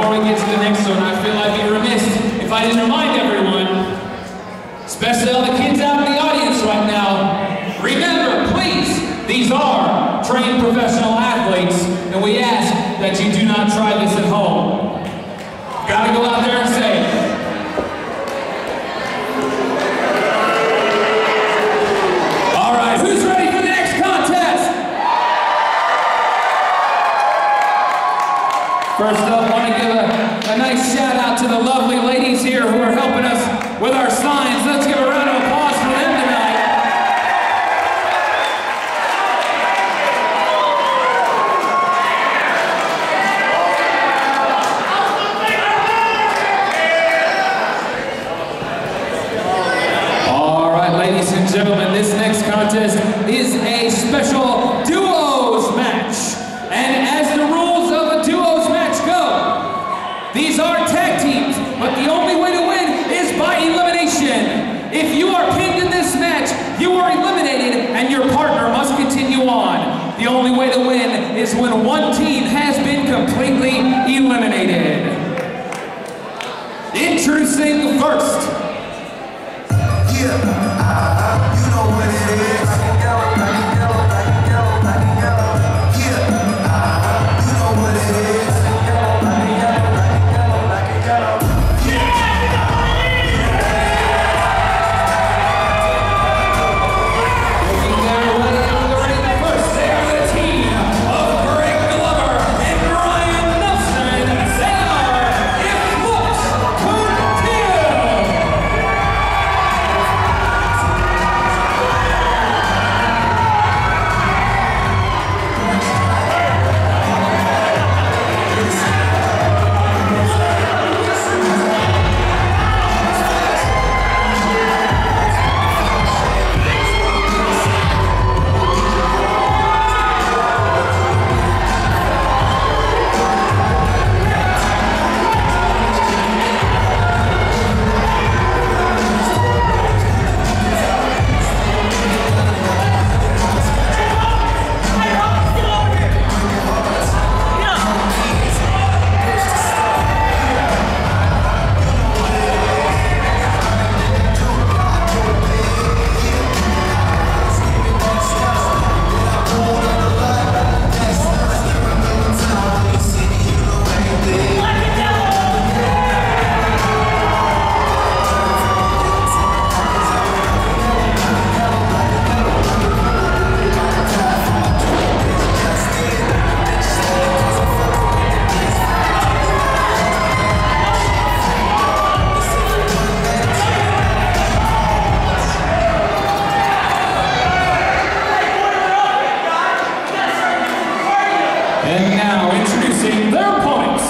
before we get to the next one, I feel I'd be remiss if I didn't remind everyone, especially all the kids out in the audience right now, remember, please, these are trained professional athletes, and we ask that you do not try this at home. Gotta go out there and say it. All right, who's ready for the next contest? First up, I want to give a nice shout out to the lovely ladies here who are helping us with our signs. Let's give a round of applause for them tonight. All right, ladies and gentlemen, this next contest is a special duos match. And as the rules of a duos match go, these are tag teams, but the only way to win is by elimination. If you are pinned in this match, you are eliminated and your partner must continue on. The only way to win is when one team has been completely eliminated. Introducing first. Yeah, you know what it is. And now introducing their opponents.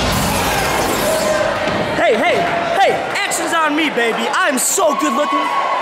Hey, action's on me, baby. I'm so good looking.